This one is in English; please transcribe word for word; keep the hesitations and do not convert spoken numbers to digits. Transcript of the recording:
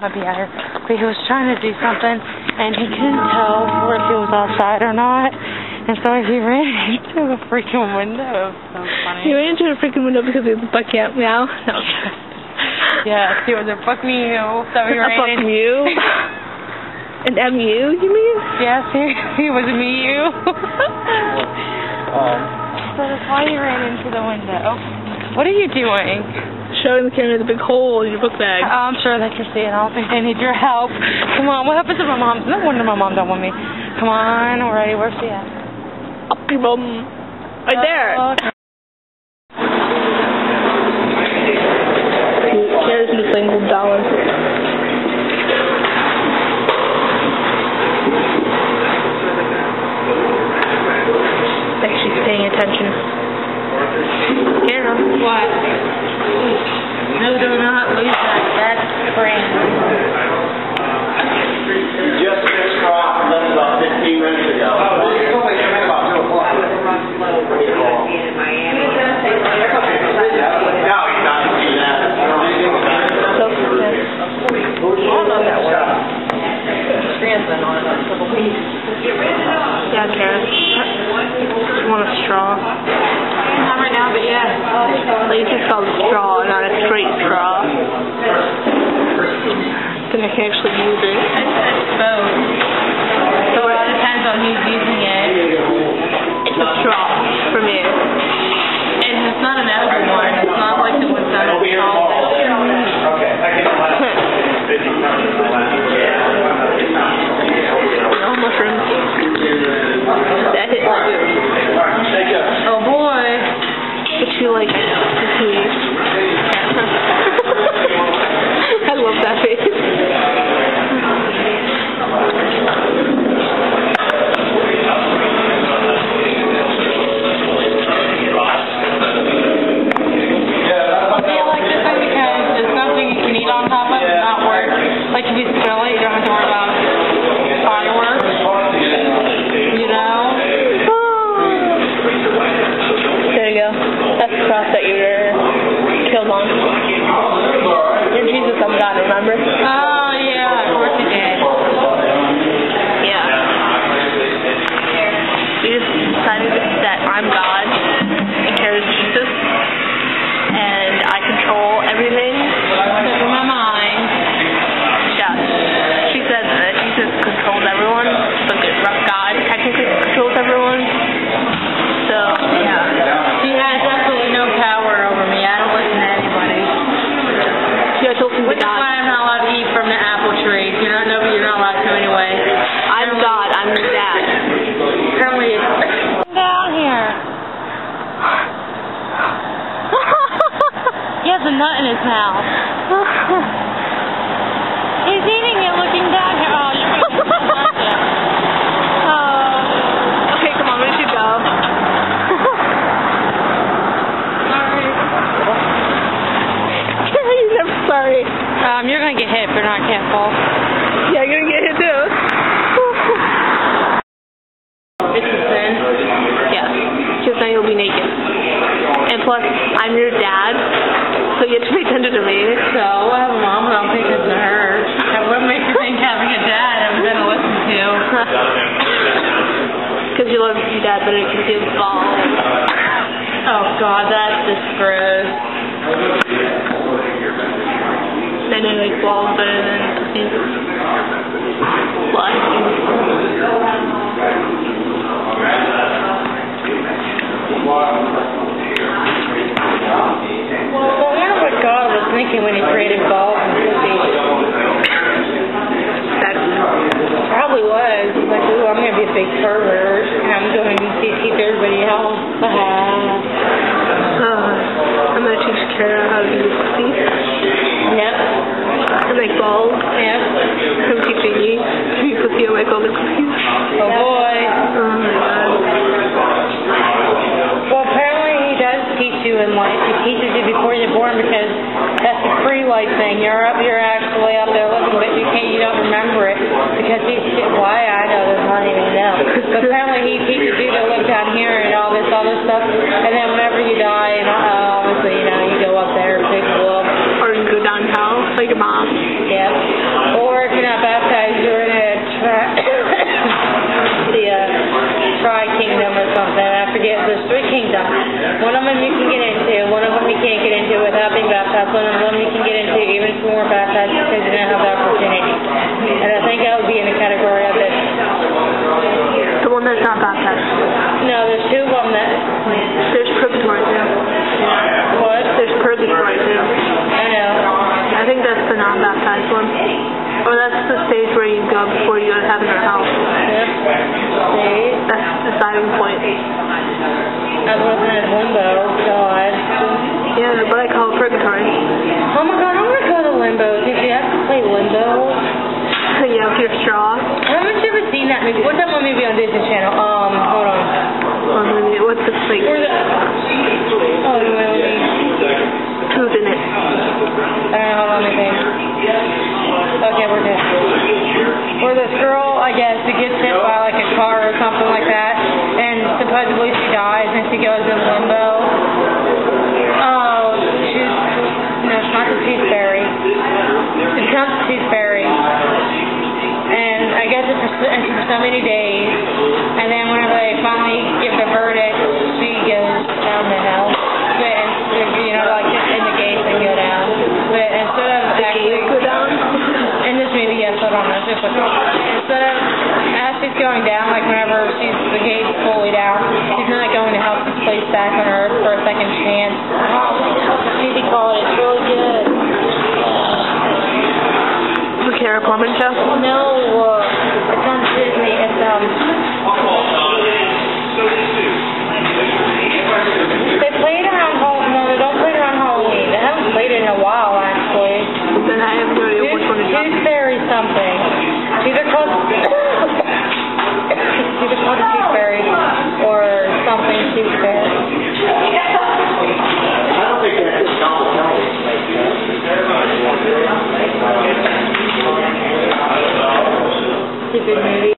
might be out here, but he was trying to do something, and he couldn't tell if he was outside or not, and so he ran into the freaking window. So funny. He ran into the freaking window because he was a buck out meow. No. Yes, he was a fuck me you, so he a ran fuck into you? An M U, you mean? Yes, he, he was a me you. um. So that's why he ran into the window. What are you doing? Showing the camera the big hole in your book bag. Oh, I'm sure they can see it. I don't think they need your help. Come on, what happens if my mom... No wonder my mom don't want me. Come on, we're ready. Where's she at? Up your bum. Right oh, there. Okay. Here's the single dollar. Actually paying attention. Carol. What? No, do not lose that. That's brain. Just fixed off less about fifteen minutes ago. Oh, it's only come in about two o'clock. No, he's not to do that. So good. I love that word. Transcend on it a couple weeks. Yeah, Kara. You want a straw? Not right now, but yeah. At least it's called a straw, not a straight straw. Then I can actually use it. It's, it's both. So it depends on who's using it. It's a straw for me. And it's not an edible one. It's not like the ones that are called. Okay, I can No mushrooms. That hit too. Oh boy. But you like zucchini. I love that face. I feel like this one because there's nothing you can eat on top of it, not work. Like if you spill it, you don't have to worry about fireworks. You know? There you go. That's the cross that you were killed on. You're Jesus, I'm God, remember? Oh yeah, of course you did. Yeah. Jesus decided that I'm God and Kara's Jesus. And I control everything. Except for my mind. Yeah. She said that Jesus controls everyone, but God technically controls everyone. So, yeah. She has absolutely no power over me. I don't listen to anybody. Yeah, I told him Which is God. why I'm not allowed to eat from the apple tree. You're not, no, you're not allowed to anyway. I'm God. I'm your dad. Apparently it's down here. He has a nut in his mouth. He's eating it looking down here. Oh, you're going to like it. Oh. Okay, come on, we should go. Sorry. You're never sorry. Um, you're going to get hit if you're not careful. Yeah, you're going to get hit too. It's a sin. Yeah, because now you'll be naked. And plus, I'm your dad, so you have to pay attention to me. So, I have a mom, but I'm thinking to her. And what makes you think having a dad I'm going to listen to? Because you love your dad better because he has balls. Oh, God, that's just gross. And I like balls better than pussies. What? Well, I wonder what God was thinking when he created balls and pussies. Probably was. He's like, ooh, I'm going to be a big pervert. And I'm going to keep everybody else. Uh, I'm going to teach Kara how to do pussy. Yep. To make balls. Yep. I'm teaching you to be pussy and make all the cookies. Oh, boy. Oh, my God. Well, apparently he does teach you in life. He teaches you before you're born because that's a free life thing. You're up, you're actually up there living, but you can't, you don't remember it because he's, why I know this, I don't even know. But apparently he teaches you to live down here and all this other stuff, and then whenever you die, and uh, obviously, you know, you go up there, big whoop. Or you go downtown, like your mom. Yep. three kingdoms. One of them you can get into, one of them you can't get into without being baptized, one of them you can get into even if you weren't baptized because you didn't have the opportunity. And I think that would be in the category of this. The one that's not baptized. No, there's two of them that... There's purgatory too. What? There's purgatory too. I know. I think that's the non-baptized one. Or that's the stage where you go before you go to heaven or hell. Yep. See? That's the deciding point. I was looking at limbo. God. Yeah, but I call it purgatory. Oh my God, I'm going to go to limbo. Did you have to play limbo? Yeah, if you're strong. Haven't you ever seen that movie? What's that one movie on Disney Channel? Um, hold on. One movie. What's the like? Where's it? Oh, the movie. Who's in it? I don't know how long it is. Okay, we're good. Where this girl, I guess, who gets hit by like a car or something like that, and supposedly she dies and she goes in limbo. Oh, she's, no, it's not the Tooth Fairy. It becomes the Tooth Fairy. And I guess it's for, it's for so many days, and then whenever they finally give the verdict, she goes down to hell. But, you know, like in the gates they go down. But instead of actually... go down? In this movie, yes, hold on. Just a, instead of, as she's going down, like whenever she's, the gate's fully down, she's not going to help this place back on Earth for a second chance. Oh, what the T V called it? It's really good. The Kara Plumman show? No, uh, it's on Disney. It's, um... They played around Halloween. No, they don't play around Halloween. They haven't played it in a while, actually. Then I have no idea which one it is. Tooth Fairy something. It's either called... It's either called a Tooth Fairy or something Tooth Fairy. I don't think that's a double counting. Stupid movie.